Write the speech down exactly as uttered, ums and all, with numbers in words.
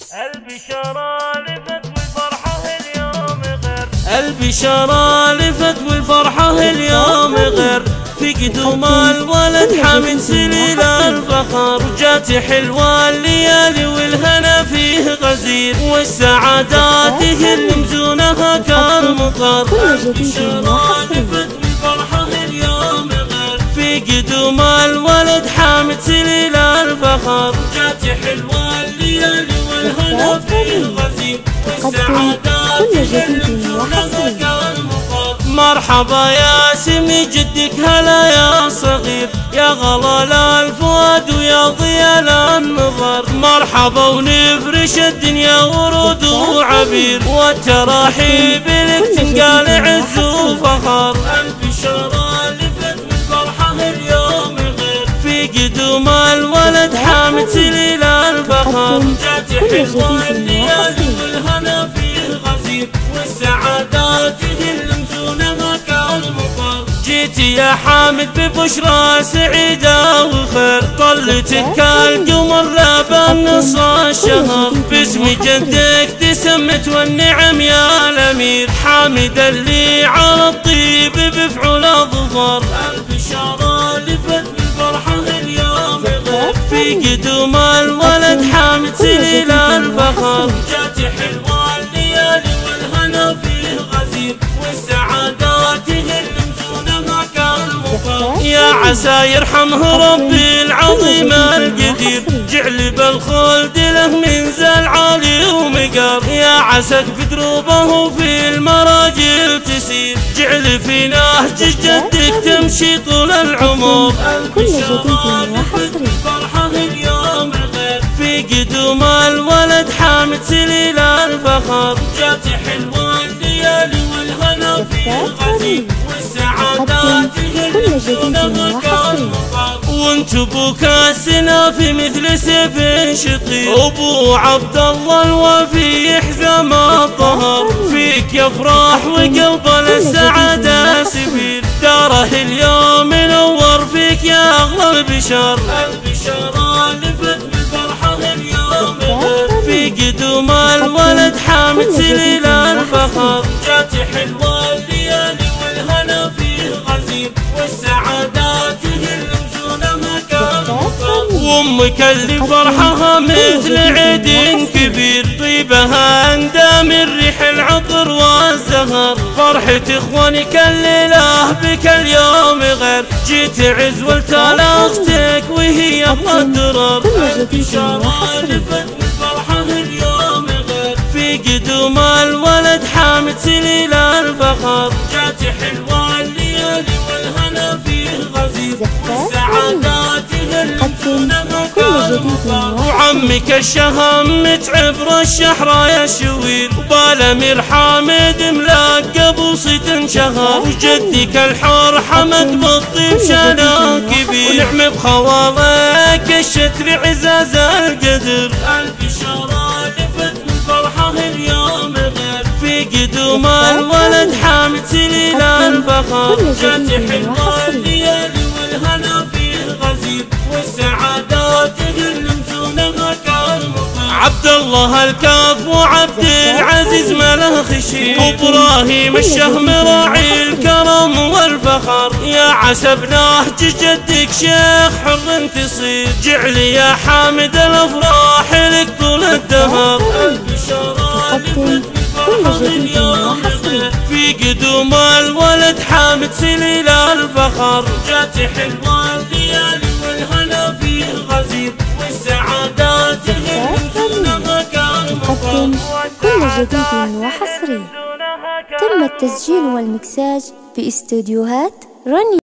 البشارة لفت والفرحة اليوم غير، البشارة لفت والفرحة اليوم غير، في قدوم الولد حامد سليل الفخر، جات حلوة الليالي والهنا فيه غزير، والسعادات هي مزونها كالمطر. البشارة لفت والفرحة اليوم غير، في قدوم الولد حامد سليل الفخر، جات حلوة الليالي والهنا فيه غزير، والسعادات هي مزونها كالمطر. مرحبا يا سمي جدك هلا يا صغير، يا غلال الفؤاد ويا ضيال النظر، مرحبا ونفرش الدنيا ورود وعبير، والتراحيب لك تنقال عز وفخر. البشارة لفت والفرحة اليوم غير، في قدوم الولد حامد سليل الفخر، جات حلوة الليالي والهنا فيه غزير، والسعادات هي جيتي يا حامد ببشرى سعيدة وخير، طلتك القمر لا بالنص الشهر، باسم جدك تسمت والنعم يا الأمير، حامد اللي على الطيب بفعل الظفر. البشارة لفت بالفرحة اليوم غير، في قدوم الولد حامد سليل الفخر، جات حلوة الليالي والهنا فيه غزير، والسعادات هي يا عسى يرحمه ربي العظيم القدير، جعل بالخلد له منزل عالي ومقر، يا عساك بدروبه في المراجل تسير، جعل في نهج جدك تمشي طول العمر. البشارة لفت بالفرحة اليوم غير، في قدوم الولد حامد سليل الفخر، جات حلوة الليالي والهنا فيه غزير، والسعادات وانت ابوك السنافي مثل سيف شطير، ابو عبد الله الوفي يحزم الظهر، فيك يفرح وقلب السعادة سفير، داره اليوم منور فيك يا اغلى البشر. البشارة لفت بالفرحة اليوم غير، في قدوم الولد حامد سليل الفخر، جات حلوة الليالي والهنا فيه غزير، والسعادات هي المزونها كالمطر. وامك اللي فرحها مثل عيد كبير، طيبها اندام الريح العطر والزهر، فرحة اخوانك الليلة بك اليوم غير، جيت عز والتالا اختك وهي ابغى الدرر. البشارة لفت بالفرحة اليوم غير، في قدوم الولد حامد سليل الفخر، جات حلوة الليالي والهنا فيه غزير، والسعادات هي المزونها كالمطر. وعمك الشهم متعبر الشحرة يا شوير، وبالامير حامد ملاقب وصيت شهر، وجدك الحور حمد بالطيب شانا كبير، ونعم بخوالك الشتر عزاز القدر. البشارة لفت بالفرحة اليوم غير، في قدوم الولد حامد سليل الفخر، جات حلوة الليالي والهنا فيه غزير، والسعادات هي المزونها كالمطر. عبد الله الكاف وعبد العزيز ما له خشي، وابراهيم الشهم راعي الكرم والفخر، يا عسى بنهج جدك شيخ حر تصير، جعل يا حامد الافراح لك طول الدهر. البشارة لفت اليوم غير، في قدوم الولد حامد سليل الفخر، جات حلوة الليالي والهنا فيه غزير، والسعادات هي المزونها كالمطر. كل جديد وحصري تم التسجيل والمكساج في استوديوهات رني.